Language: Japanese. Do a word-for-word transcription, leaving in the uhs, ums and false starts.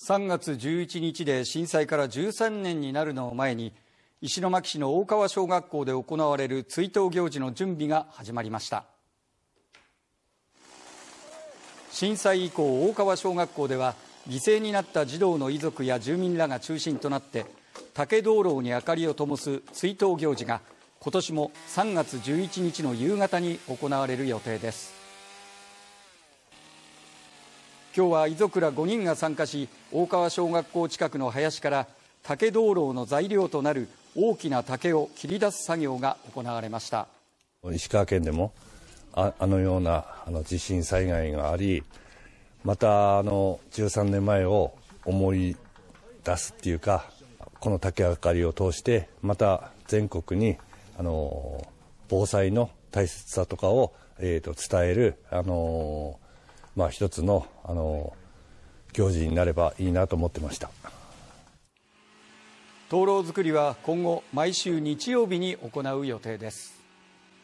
さんがつじゅういちにちで震災からじゅうさんねんになるのを前に、石巻市の大川小学校で行われる追悼行事の準備が始まりました。震災以降、大川小学校では犠牲になった児童の遺族や住民らが中心となって竹灯籠に明かりを灯す追悼行事が今年もさんがつじゅういちにちの夕方に行われる予定です。今日は遺族らごにんが参加し、大川小学校近くの林から竹灯籠の材料となる大きな竹を切り出す作業が行われました。 石川県でも あ, あのようなあの地震災害があり、またあのじゅうさんねんまえを思い出すっていうか、この竹あかりを通してまた全国にあの防災の大切さとかを、えー、と伝えるあのまあ、一つの、あの行事になればいいなと思ってました。 灯籠作りは今後毎週日曜日に行う予定です。